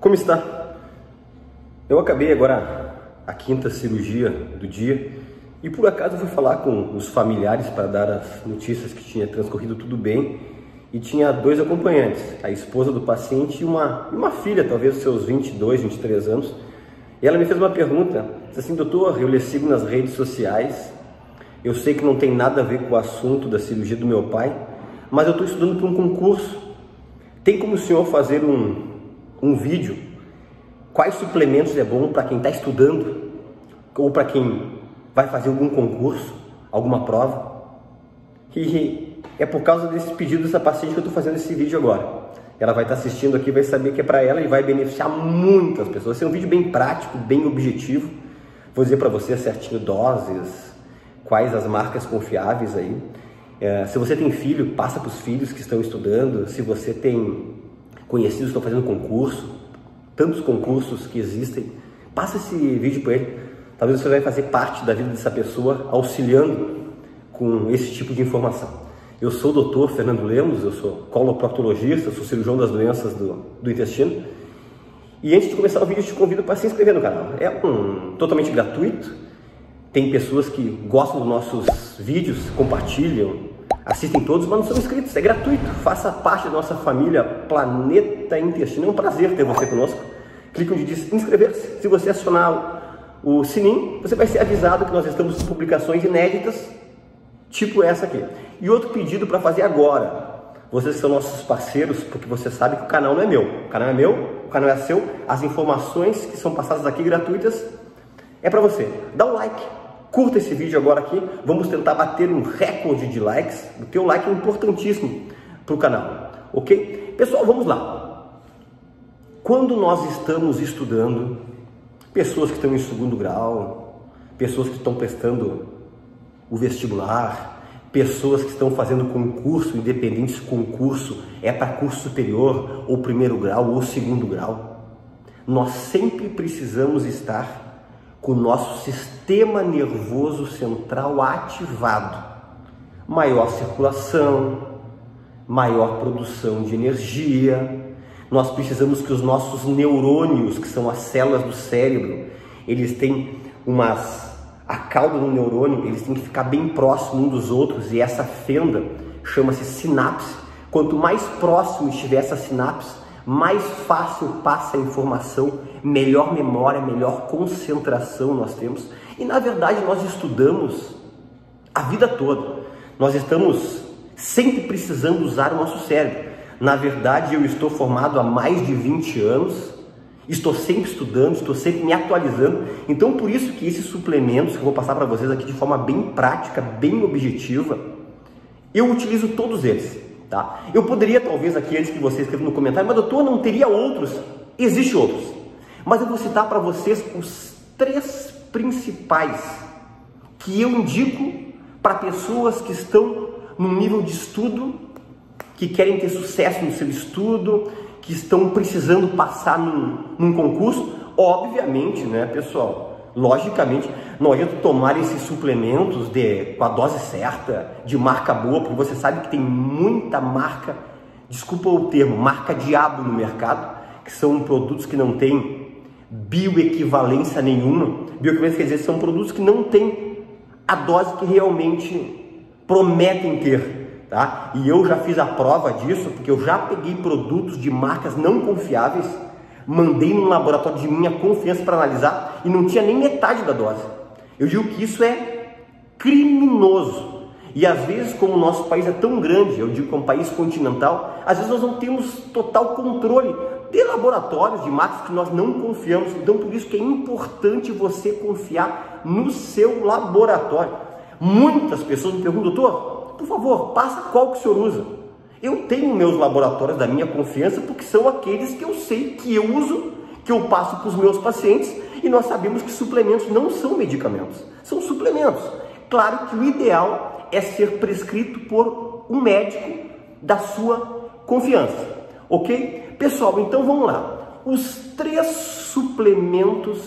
Como está? Eu acabei agora a quinta cirurgia do dia e por acaso fui falar com os familiares para dar as notícias que tinha transcorrido tudo bem e tinha dois acompanhantes, a esposa do paciente e uma filha, talvez seus 22, 23 anos. E ela me fez uma pergunta, disse assim: doutor, eu lhe sigo nas redes sociais, eu sei que não tem nada a ver com o assunto da cirurgia do meu pai, mas eu estou estudando para um concurso. Tem como o senhor fazer um vídeo? Quais suplementos é bom para quem está estudando ou para quem vai fazer algum concurso, alguma prova? E é por causa desse pedido dessa paciente que eu estou fazendo esse vídeo agora. Ela vai estar assistindo aqui, vai saber que é para ela e vai beneficiar muitas pessoas. Vai ser um vídeo bem prático, bem objetivo. Vou dizer para você certinho doses, quais as marcas confiáveis aí. Se você tem filho, passa para os filhos que estão estudando. Se você tem conhecidos que estão fazendo concurso, tantos concursos que existem, passa esse vídeo para ele. Talvez você vai fazer parte da vida dessa pessoa auxiliando com esse tipo de informação. Eu sou o Dr. Fernando Lemos, eu sou coloproctologista, sou cirurgião das doenças do intestino. E antes de começar o vídeo, eu te convido para se inscrever no canal. É totalmente gratuito. Tem pessoas que gostam dos nossos vídeos, compartilham, assistem todos, mas não são inscritos. É gratuito. Faça parte da nossa família Planeta Intestino. É um prazer ter você conosco. Clique onde diz inscrever-se. Se você acionar o sininho, você vai ser avisado que nós estamos com publicações inéditas, tipo essa aqui. E outro pedido para fazer agora. Vocês são nossos parceiros, porque você sabe que o canal não é meu. O canal é meu, o canal é seu. As informações que são passadas aqui gratuitas é para você. Dá um like, curta esse vídeo agora aqui. Vamos tentar bater um recorde de likes. O teu like é importantíssimo para o canal, ok? Pessoal, vamos lá. Quando nós estamos estudando, pessoas que estão em segundo grau, pessoas que estão prestando o vestibular, pessoas que estão fazendo concurso, independente se concurso é para curso superior, ou primeiro grau, ou segundo grau, nós sempre precisamos estar com o nosso sistema nervoso central ativado. Maior circulação, maior produção de energia. Nós precisamos que os nossos neurônios, que são as células do cérebro, eles têm a cauda do neurônio, eles têm que ficar bem próximos uns dos outros, e essa fenda chama-se sinapse. Quanto mais próximo estiver essa sinapse, mais fácil passa a informação, melhor memória, melhor concentração nós temos. E na verdade nós estudamos a vida toda, nós estamos sempre precisando usar o nosso cérebro. Na verdade eu estou formado há mais de 20 anos, estou sempre estudando, estou sempre me atualizando. Então por isso que esses suplementos que eu vou passar para vocês aqui de forma bem prática, bem objetiva, eu utilizo todos eles, tá? Eu poderia talvez aqui, antes que você escreva no comentário, mas doutor, não teria outros? Existem outros, mas eu vou citar para vocês os 3 principais que eu indico para pessoas que estão num nível de estudo, que querem ter sucesso no seu estudo, que estão precisando passar num concurso. Obviamente, né, pessoal? Logicamente, não adianta tomar esses suplementos com a dose certa, de marca boa, porque você sabe que tem muita marca, desculpa o termo, marca diabo no mercado, que são produtos que não têm bioequivalência nenhuma. Bioequivalência quer dizer, são produtos que não têm a dose que realmente prometem ter. Tá? E eu já fiz a prova disso, porque eu já peguei produtos de marcas não confiáveis, mandei num laboratório de minha confiança para analisar e não tinha nem metade da dose. Eu digo que isso é criminoso. E às vezes, como o nosso país é tão grande, eu digo que é um país continental, às vezes nós não temos total controle de laboratórios, de marcas que nós não confiamos. Então por isso que é importante você confiar no seu laboratório. Muitas pessoas me perguntam: doutor, por favor, passa qual que o senhor usa. Eu tenho meus laboratórios da minha confiança, porque são aqueles que eu sei que eu uso, que eu passo para os meus pacientes, e nós sabemos que suplementos não são medicamentos, são suplementos. Claro que o ideal é ser prescrito por um médico da sua confiança, ok? Pessoal, então vamos lá. Os 3 suplementos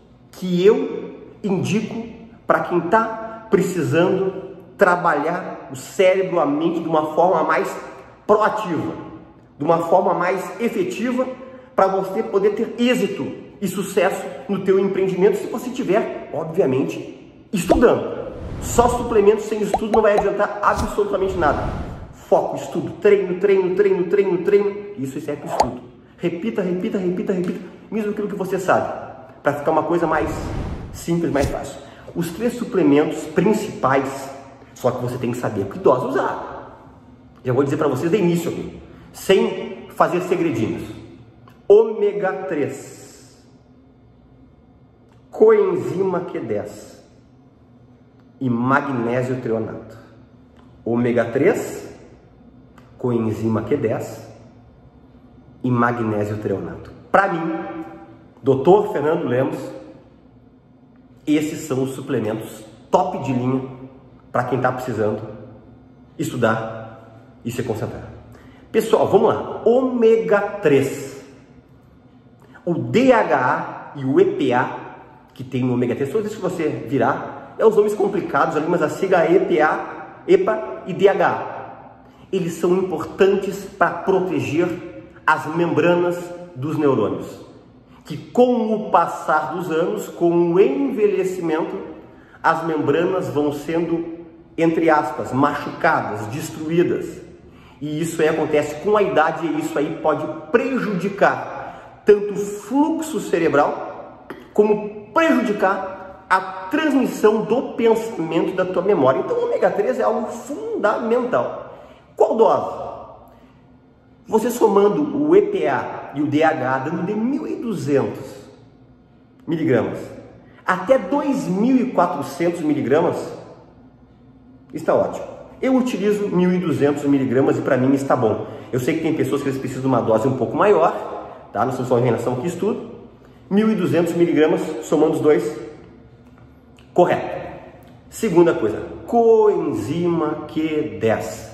que eu indico para quem está precisando trabalhar o cérebro, a mente de uma forma mais proativa, de uma forma mais efetiva, para você poder ter êxito e sucesso no teu empreendimento, se você estiver, obviamente, estudando. Só suplementos sem estudo não vai adiantar absolutamente nada. Foco, estudo, treino, isso serve para estudo. Repita, mesmo aquilo que você sabe, para ficar uma coisa mais simples, mais fácil. Os 3 suplementos principais, só que você tem que saber que dose usar. Já vou dizer para vocês de início aqui, sem fazer segredinhos. Ômega 3, coenzima Q10 e magnésio treonato. Ômega 3, coenzima Q10 e magnésio treonato. Para mim, Dr. Fernando Lemos, esses são os suplementos top de linha para quem está precisando estudar e se concentrar. Pessoal, vamos lá. Ômega 3. O DHA e o EPA, que tem no ômega 3, todas as vezes que você virar, é os nomes complicados ali, mas a sigla é EPA e DHA. Eles são importantes para proteger as membranas dos neurônios, que com o passar dos anos, com o envelhecimento, as membranas vão sendo, entre aspas, machucadas, destruídas. E isso aí acontece com a idade e isso aí pode prejudicar tanto o fluxo cerebral, como prejudicar a transmissão do pensamento da tua memória. Então o ômega 3 é algo fundamental. Qual dose? Você somando o EPA e o DHA, dando de 1.200 miligramas até 2.400 miligramas, está ótimo. Eu utilizo 1.200 miligramas e para mim está bom. Eu sei que tem pessoas que eles precisam de uma dose um pouco maior, tá? Não sou só em relação que estudo. 1.200 miligramas, somando os dois, correto. Segunda coisa, coenzima Q10.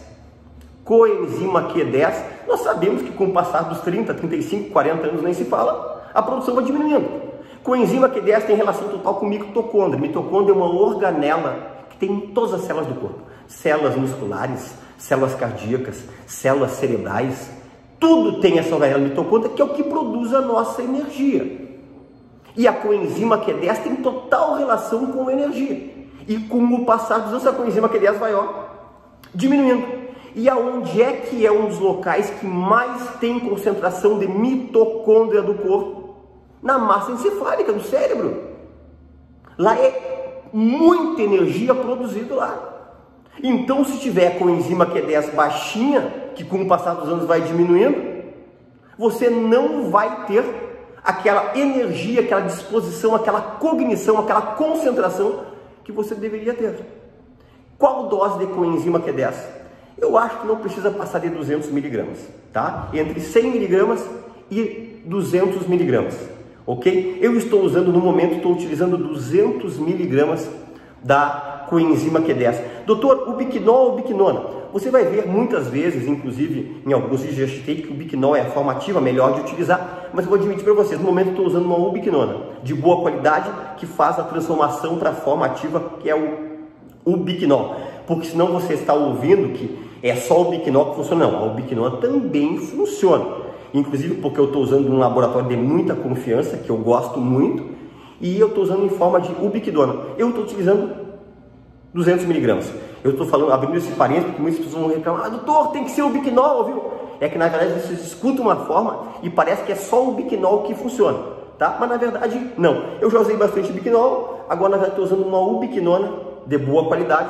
Coenzima Q10, nós sabemos que com o passar dos 30, 35, 40 anos nem se fala, a produção vai diminuindo. Coenzima Q10 tem relação total com mitocôndria. Mitocôndria é uma organela que tem em todas as células do corpo. Células musculares, células cardíacas, células cerebrais, tudo tem essa organela mitocôndria, que é o que produz a nossa energia. E a coenzima Q10 tem total relação com a energia. E com o passar dos anos, a coenzima Q10 vai, diminuindo. E aonde é que é um dos locais que mais tem concentração de mitocôndria do corpo? Na massa encefálica, no cérebro. Lá é muita energia produzida lá. Então, se tiver coenzima Q10 baixinha, que com o passar dos anos vai diminuindo, você não vai ter aquela energia, aquela disposição, aquela cognição, aquela concentração que você deveria ter. Qual dose de coenzima Q10? Eu acho que não precisa passar de 200 miligramas, tá? Entre 100 miligramas e 200 miligramas, ok? Eu estou usando, no momento, estou utilizando 200 miligramas da coenzima Q10. Doutor, o biquinol ou biquinona? Você vai ver muitas vezes, inclusive em alguns vídeos já citei que o biquinol é a forma ativa melhor de utilizar, mas eu vou admitir para vocês, no momento estou usando uma ubiquinona de boa qualidade que faz a transformação para a forma ativa, que é o ubiquinol. Porque senão você está ouvindo que é só o biquinol que funciona. Não, a ubiquinona também funciona. Inclusive porque eu estou usando um laboratório de muita confiança, que eu gosto muito, e eu estou usando em forma de ubiquinona. Eu estou utilizando 200 miligramas. Eu estou falando, abrindo esse parênteses, porque muitas pessoas vão reclamar, doutor, tem que ser o ubiquinol, viu? É que na verdade vocês escutam uma forma e parece que é só o ubiquinol que funciona, tá? Mas na verdade, não. Eu já usei bastante biquinol, agora na verdade estou usando uma ubiquinona de boa qualidade,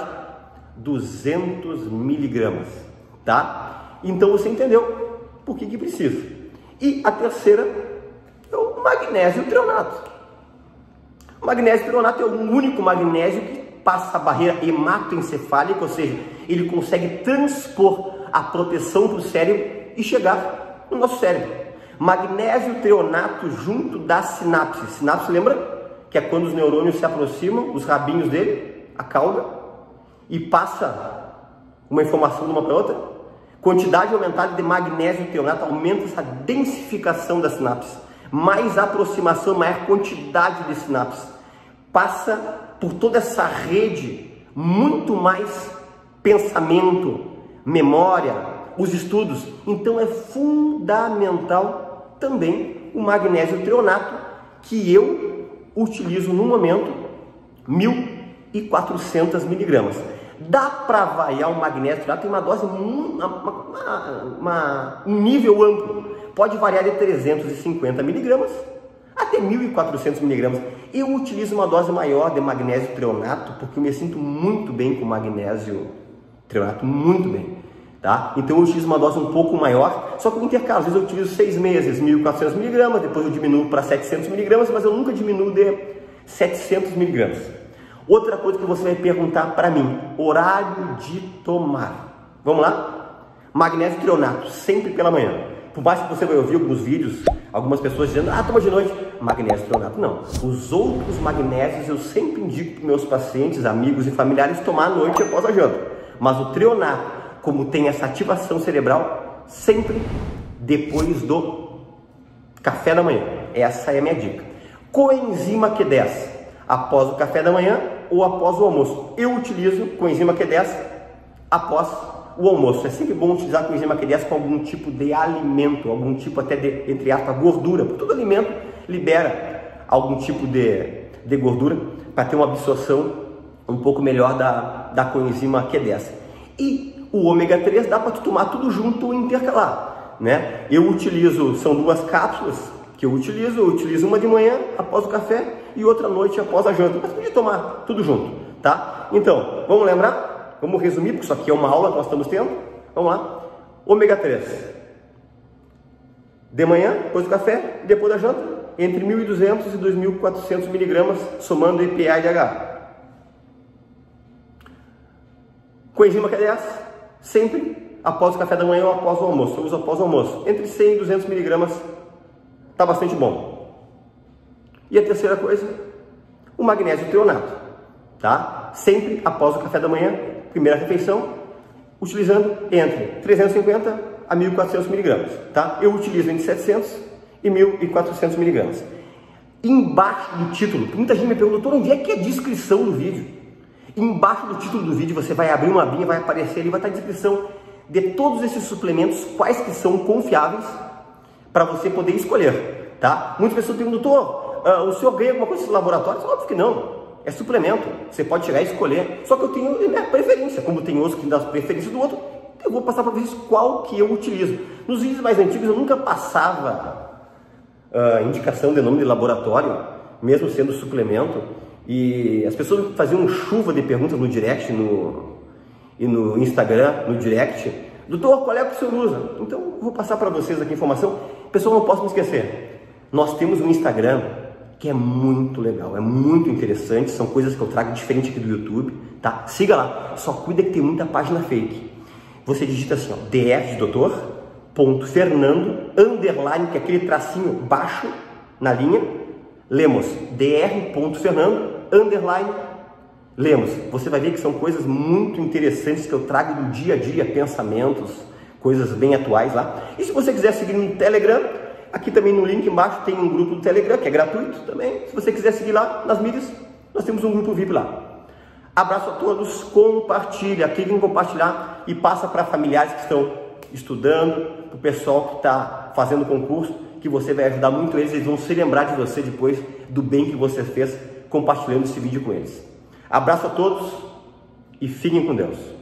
200 miligramas, tá? Então você entendeu por que precisa. E a terceira é o magnésio treonato. O magnésio treonato é o único magnésio que passa a barreira hematoencefálica, ou seja, ele consegue transpor a proteção para o cérebro e chegar no nosso cérebro. Magnésio treonato junto da sinapse. Sinapse, lembra? Que é quando os neurônios se aproximam, os rabinhos dele, a cauda, e passa uma informação de uma para outra. Quantidade aumentada de magnésio treonato aumenta essa densificação da sinapse. Mais aproximação, maior quantidade de sinapse. Passa por toda essa rede, muito mais pensamento, memória, os estudos. Então é fundamental também o magnésio treonato, que eu utilizo no momento 1.400 miligramas. Dá para variar o magnésio treonato, tem uma dose, um nível amplo. Pode variar de 350 miligramas até 1.400 miligramas. Eu utilizo uma dose maior de magnésio treonato porque eu me sinto muito bem com magnésio treonato, muito bem. Tá? Então eu utilizo uma dose um pouco maior, só que eu intercalo. Às vezes eu utilizo 6 meses, 1.400 miligramas, depois eu diminuo para 700 miligramas, mas eu nunca diminuo de 700 miligramas. Outra coisa que você vai perguntar para mim, horário de tomar. Vamos lá? Magnésio treonato, sempre pela manhã. Por mais que você vai ouvir alguns vídeos, algumas pessoas dizendo, toma de noite, magnésio treonato. Não, os outros magnésios eu sempre indico para meus pacientes, amigos e familiares tomar à noite após a janta. Mas o treonato, como tem essa ativação cerebral, sempre depois do café da manhã. Essa é a minha dica. Coenzima Q10, após o café da manhã ou após o almoço. Eu utilizo coenzima Q10 após o almoço. É sempre bom utilizar coenzima Q10 com algum tipo de alimento, algum tipo até de, entre aspas, gordura. Porque todo alimento libera algum tipo de gordura para ter uma absorção um pouco melhor da coenzima Q10. E o ômega 3 dá para tu tomar tudo junto ou intercalar, né? Eu utilizo, são 2 cápsulas que eu utilizo uma de manhã após o café e outra à noite após a janta, mas podia tomar tudo junto, tá? Então, vamos lembrar, vamos resumir, porque isso aqui é uma aula que nós estamos tendo, vamos lá, ômega 3, de manhã, depois do café, depois da janta, entre 1.200 e 2.400 miligramas, somando EPA e DHA. Coenzima Q10, sempre após o café da manhã ou após o almoço. Eu uso após o almoço. Entre 100 e 200 miligramas, está bastante bom. E a terceira coisa, o magnésio treonato, tá? Sempre após o café da manhã, primeira refeição, utilizando entre 350 a 1.400 miligramas, tá? Eu utilizo entre 700 e 1.400 miligramas. Embaixo do título, muita gente me pergunta, doutor, onde é que é a descrição do vídeo? Embaixo do título do vídeo você vai abrir uma abinha, vai aparecer ali, vai estar a descrição de todos esses suplementos, quais que são confiáveis para você poder escolher, tá? Muitas pessoas perguntam, doutor, o senhor ganha alguma coisa nos laboratórios? Óbvio que não, é suplemento, você pode chegar e escolher, só que eu tenho minha preferência, como tem outros que dão preferência do outro, eu vou passar para vocês qual que eu utilizo. Nos vídeos mais antigos eu nunca passava indicação de nome de laboratório, mesmo sendo suplemento, e as pessoas faziam chuva de perguntas no direct e no Instagram, no direct. Doutor, qual é que o senhor usa? Então, eu vou passar para vocês aqui a informação. Pessoal, não posso me esquecer. Nós temos um Instagram que é muito legal, é muito interessante. São coisas que eu trago diferente aqui do YouTube, tá? Siga lá. Só cuida que tem muita página fake. Você digita assim, ó, dr de doutor, ponto Fernando, underline, que é aquele tracinho baixo na linha, Lemos, dr.fernando, underline, Lemos. Você vai ver que são coisas muito interessantes que eu trago do dia a dia, pensamentos, coisas bem atuais lá. E se você quiser seguir no Telegram, aqui também no link embaixo tem um grupo do Telegram, que é gratuito também. Se você quiser seguir lá nas mídias, nós temos um grupo VIP lá. Abraço a todos, compartilha, clique em compartilhar e passa para familiares que estão estudando, para o pessoal que está fazendo concurso, que você vai ajudar muito eles vão se lembrar de você depois do bem que você fez compartilhando esse vídeo com eles. Abraço a todos e fiquem com Deus.